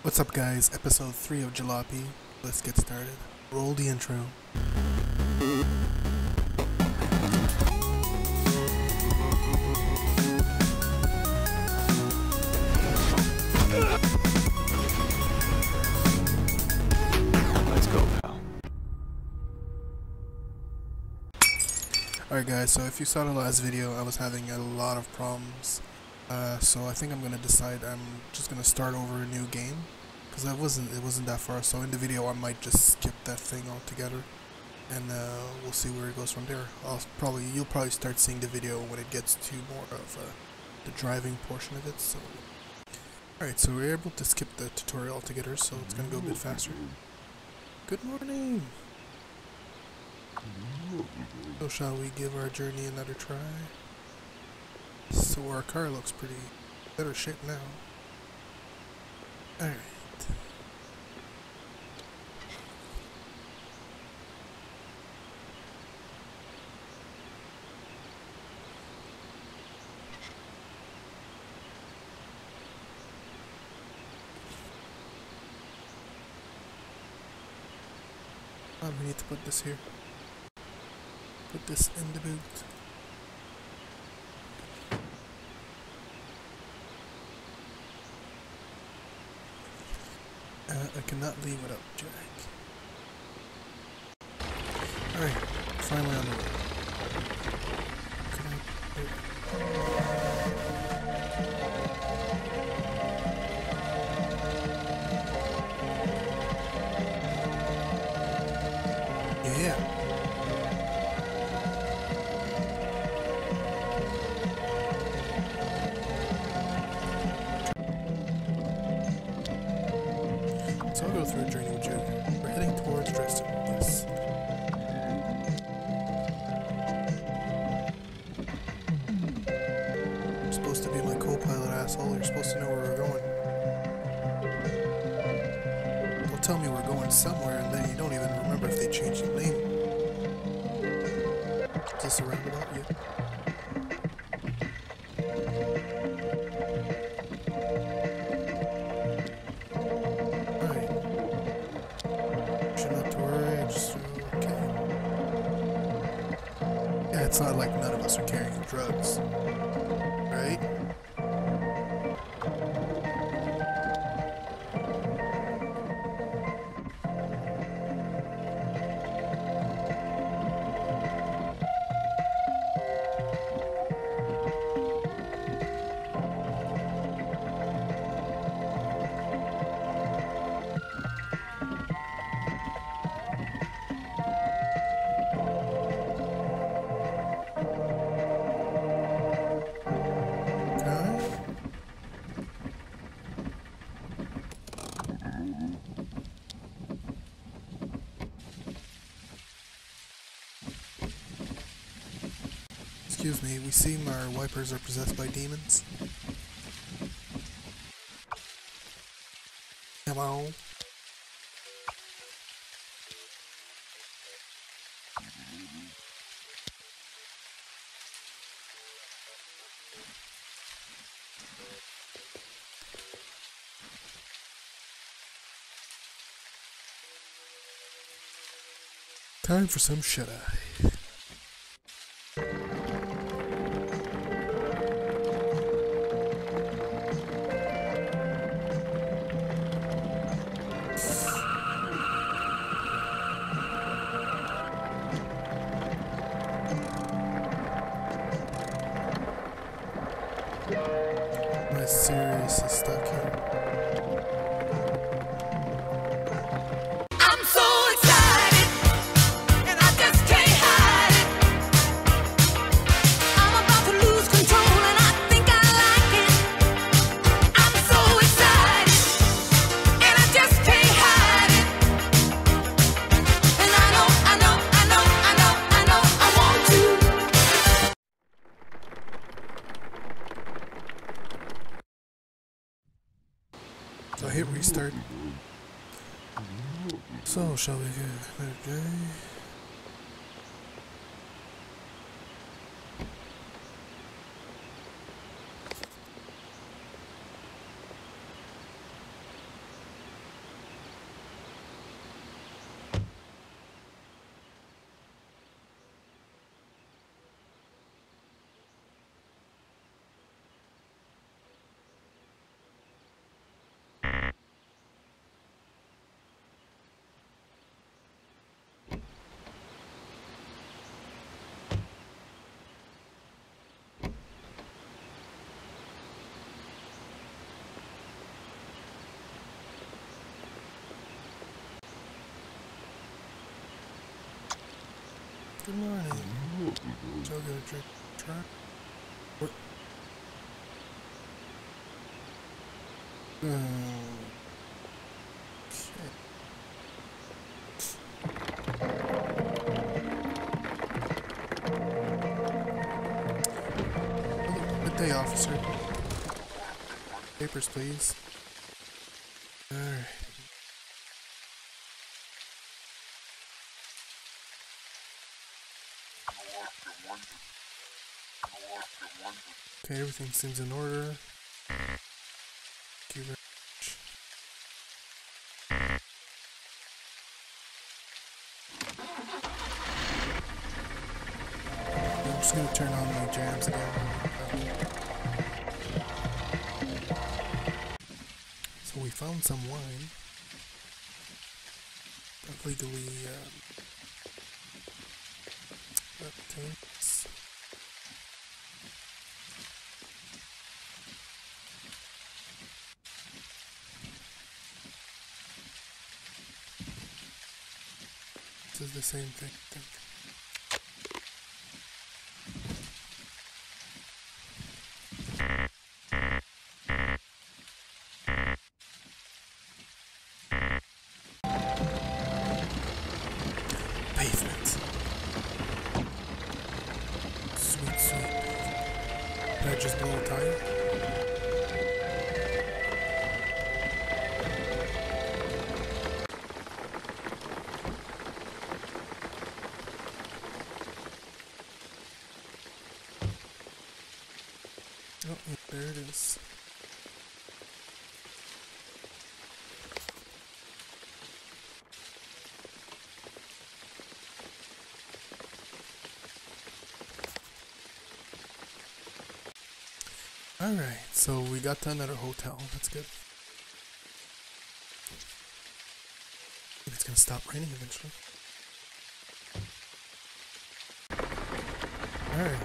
What's up guys, episode 3 of Jalopy. Let's get started. Roll the intro. Let's go, pal. Alright guys, so if you saw the last video, I was having a lot of problems. So I think I'm gonna decide I'm just gonna start over a new game. Because it wasn't that far, so in the video I might just skip that thing altogether. And we'll see where it goes from there. You'll probably start seeing the video when it gets to more of the driving portion of it. So, alright, so we're able to skip the tutorial altogether, so it's gonna go a bit faster. Good morning! So shall we give our journey another try? So our car looks pretty better shape now. Alright. We need to put this here. Put this in the boot. I cannot leave without Jack. Alright, finally on the road. Yeah. So I'll go through a journey with you. We're heading towards Dresden. Yes. You're supposed to be my co-pilot, asshole. You're supposed to know where we're going. Don't tell me we're going somewhere and then you don't even remember if they changed the name. Is this a roundabout? Yeah. It's not like none of us are carrying drugs, right? Excuse me, we seem our wipers are possessed by demons. Come on. Time for some shut-eye. My Sirius is stuck here. I'm so excited, and I just can't hide it. I'm about to lose control, and I think I like it. I'm so excited, and I just can't hide it. And I know I want to. So I hit restart. So shall we go? Okay. Good morning. Joe, get a drink. Truck. What? Good day, officer. Papers, please. Alright. Okay, everything seems in order. Thank you very much. I'm just gonna turn on my jams again. So we found some wine that legally obtains. This is the same thing, I think. Pavement. Sweet, sweet pavement. Did I just blow a tire? Oh, yeah, there it is. Alright, so we got to another hotel. That's good. Maybe it's gonna stop raining eventually. Alright.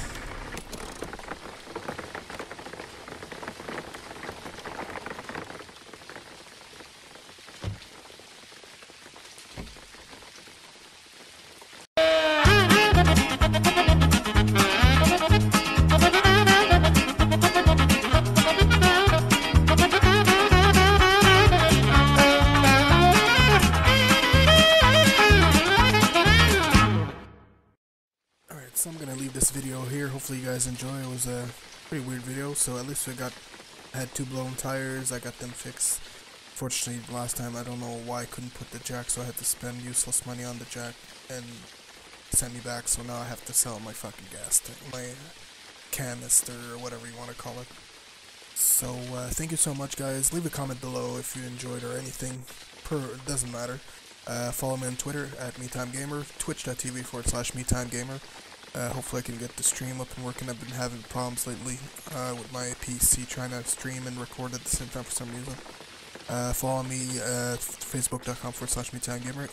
So I'm gonna leave this video here. Hopefully you guys enjoy. It was a pretty weird video, so at least had two blown tires. I got them fixed. Fortunately, last time I don't know why I couldn't put the jack, so I had to spend useless money on the jack and send me back. So now I have to sell my fucking gas tank, my canister or whatever you want to call it. So thank you so much, guys. Leave a comment below if you enjoyed or anything. It doesn't matter. Follow me on Twitter at MeTimeGamer, twitch.tv/MeTimeGamer. Hopefully I can get the stream up and working. I've been having problems lately with my PC trying to stream and record at the same time for some reason. Follow me at facebook.com/MeTimeGamer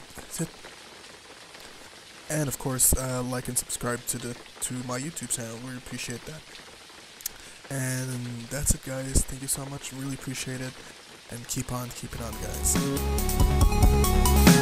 and of course like and subscribe to my YouTube channel. Really appreciate that. And that's it, guys. Thank you so much. Really appreciate it. And keep on keeping on, guys.